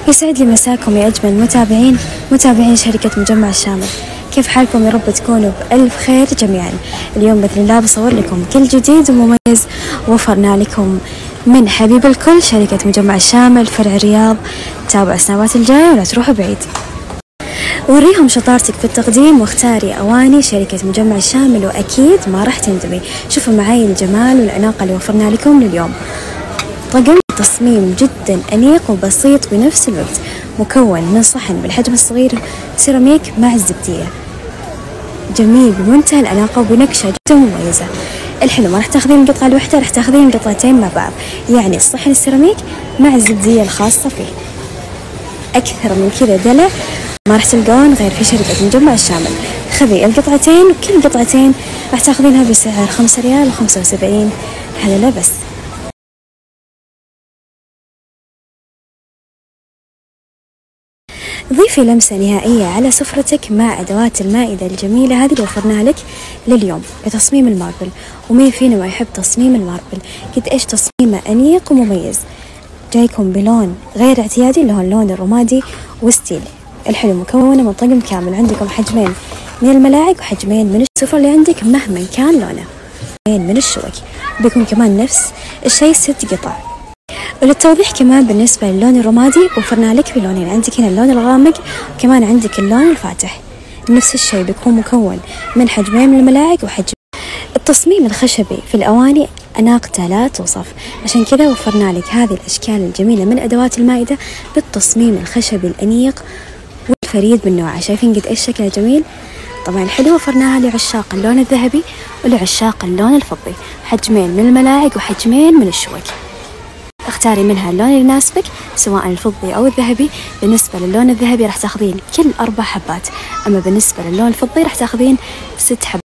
يسعد لي مساكم يا أجمل متابعين شركة مجمع الشامل. كيف حالكم؟ يا رب تكونوا بألف خير جميعا. اليوم بإذن الله بصور لكم كل جديد ومميز وفرنا لكم من حبيب الكل شركة مجمع الشامل فرع الرياض. تابعوا السنوات الجاية ولا تروحوا بعيد. وريهم شطارتك في التقديم واختاري أواني شركة مجمع الشامل وأكيد ما راح تندمي. شوفوا معي الجمال والأناقة اللي وفرنا لكم لليوم. طقم تصميم جدا أنيق وبسيط بنفس الوقت، مكون من صحن بالحجم الصغير سيراميك مع الزبدية، جميل بمنتهى الأناقة وبنكشة جدا مميزة. الحلو ما راح تاخذين القطعة الواحدة، راح تاخذين القطعتين مع بعض، يعني الصحن السيراميك مع الزبدية الخاصة فيه. أكثر من كذا دلع ما راح تلقون غير في شركة مجمع الشامل. خذي القطعتين وكل قطعتين راح تاخذينها بسعر 5 ريال و75 هذا لا بس. ضيفي لمسة نهائية على سفرتك مع أدوات المائدة الجميلة هذه اللي وفرناها لك لليوم بتصميم الماربل. ومين فينا ما يحب تصميم الماربل؟ قد إيش تصميمه أنيق ومميز، جايكم بلون غير اعتيادي اللي هو اللون الرمادي وستيل. الحلو مكونة من طقم كامل، عندكم حجمين من الملاعق وحجمين من السفرة اللي عندك مهما كان لونه، من الشوك. بيكون كمان نفس الشيء 6 قطع. وللتوضيح كمان بالنسبة للون الرمادي وفرنا لك بلونين، عندك هنا اللون الغامق وكمان عندك اللون الفاتح. نفس الشيء بيكون مكون من حجمين من الملاعق وحجم. التصميم الخشبي في الأواني أناقته لا توصف، عشان كذا وفرنا لك هذه الأشكال الجميلة من أدوات المائدة بالتصميم الخشبي الأنيق والفريد من نوعه. شايفين قد إيش شكله جميل؟ طبعا الحلو وفرناها لعشاق اللون الذهبي ولعشاق اللون الفضي، حجمين من الملاعق وحجمين من الشوك. اختاري منها اللون اللي يناسبك سواء الفضي أو الذهبي. بالنسبة للون الذهبي راح تاخذين كل 4 حبات، أما بالنسبة للون الفضي راح تاخذين 6 حبات.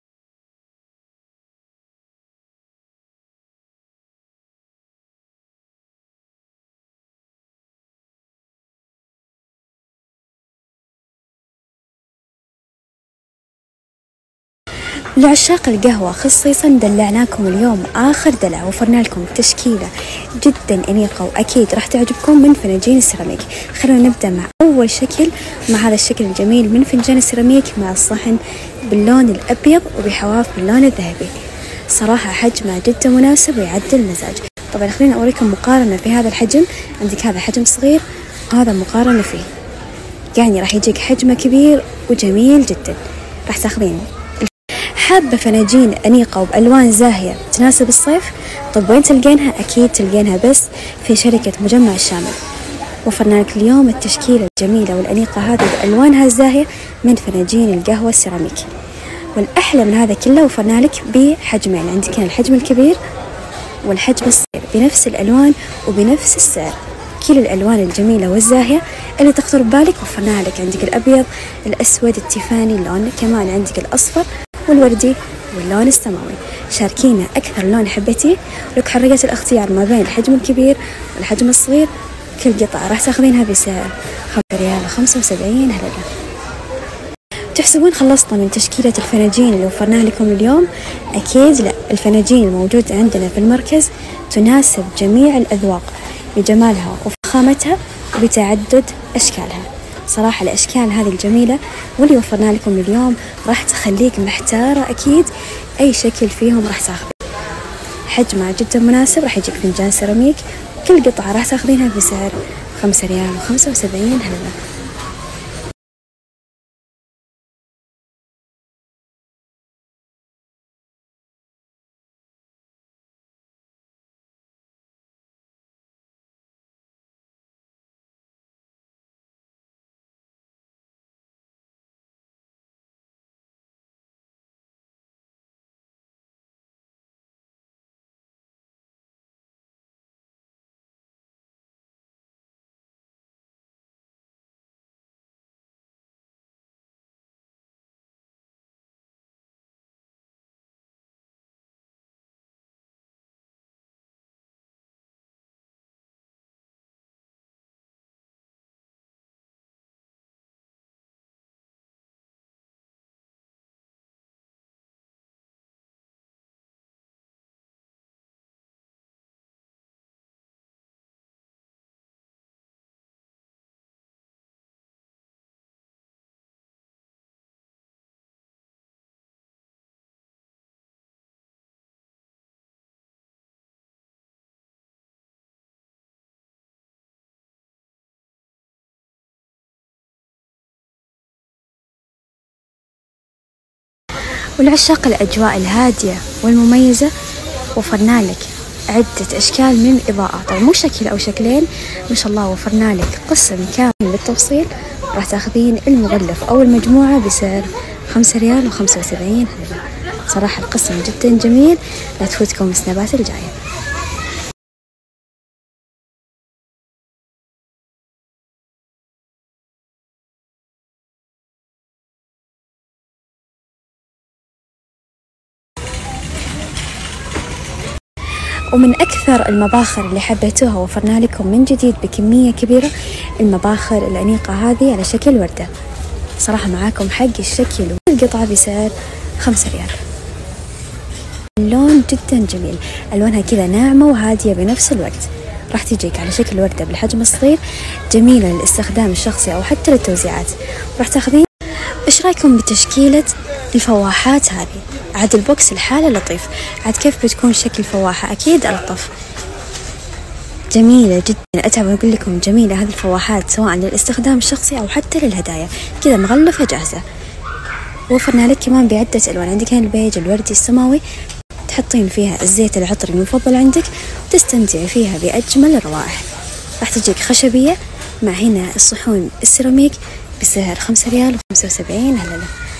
لعشاق القهوة خصيصا دلعناكم اليوم آخر دلع، وفرنا لكم تشكيلة جدا أنيقة وأكيد راح تعجبكم من فناجين السيراميك. خلونا نبدأ مع أول شكل، مع هذا الشكل الجميل من فنجان السيراميك مع الصحن باللون الأبيض وبحواف باللون الذهبي. صراحة حجمه جدا مناسب ويعدل المزاج. طبعا خلينا أوريكم مقارنة في هذا الحجم، عندك هذا حجم صغير وهذا مقارنة فيه، يعني راح يجيك حجمه كبير وجميل جدا. راح تاخذين حابة فناجين أنيقة وبألوان زاهية تناسب الصيف؟ طب وين تلقينها؟ أكيد تلقينها بس في شركة مجمع الشامل. وفرنا لك اليوم التشكيلة الجميلة والأنيقة هذه بألوانها الزاهية من فناجين القهوة السيراميك. والأحلى من هذا كله وفرنا لك بحجمين، عندك هنا الحجم الكبير والحجم الصغير بنفس الألوان وبنفس السعر. كل الألوان الجميلة والزاهية اللي تخطر ببالك وفرناها لك. عندك الأبيض، الأسود، التيفاني اللون، كمان عندك الأصفر والوردي واللون السماوي. شاركينا أكثر لون حبيتيه، لك حرية الاختيار ما بين الحجم الكبير والحجم الصغير. كل قطعة راح تاخذينها بسعر 5 ريال و75 هللة. تحسبون خلصنا من تشكيلة الفناجين اللي وفرناها لكم اليوم؟ أكيد لا، الفناجين الموجودة عندنا في المركز تناسب جميع الأذواق بجمالها وفخامتها وبتعدد أشكالها. صراحة الأشكال هذه الجميلة واللي وفرنا لكم اليوم راح تخليك محتارة أكيد أي شكل فيهم راح تاخذ. حجمه جدا مناسب، راح يجيك فنجان سيراميك، كل قطعة راح تاخذينها بسعر 5 ريال و75 هللة. ولعشاق الأجواء الهادية والمميزة وفرنا لك عدة أشكال من الإضاءة. طبعا مو شكل أو شكلين، ما شاء الله وفرنا لك قسم كامل بالتفصيل. راح تاخذين المغلف أو المجموعة بسعر 5 ريال و75 هللة. صراحة القسم جدا جميل، لا تفوتكم السنابات الجاية. ومن أكثر المباخر اللي حبيتوها وفرنا لكم من جديد بكمية كبيرة المباخر الأنيقة هذه على شكل وردة. صراحة معاكم حق الشكل والقطعة بسعر 5 ريال. اللون جدا جميل، ألوانها كذا ناعمة وهادية بنفس الوقت. راح تجيك على شكل وردة بالحجم الصغير، جميلة للاستخدام الشخصي أو حتى للتوزيعات. راح تاخذين. إيش رأيكم بتشكيلة الفواحات هذه؟ عاد البوكس الحالة لطيف، عاد كيف بتكون شكل فواحة؟ أكيد ألطف. جميلة جدا، أتعب أقول لكم جميلة هذه الفواحات سواء للاستخدام الشخصي أو حتى للهدايا، كذا مغلفة جاهزة. وفرنا لك كمان بعدة ألوان، عندك هنا البيج، الوردي، السماوي. تحطين فيها الزيت العطري المفضل عندك وتستمتعي فيها بأجمل الروائح. راح تجيك خشبية مع هنا الصحون السيراميك بسعر 5 ريال و75 هللة.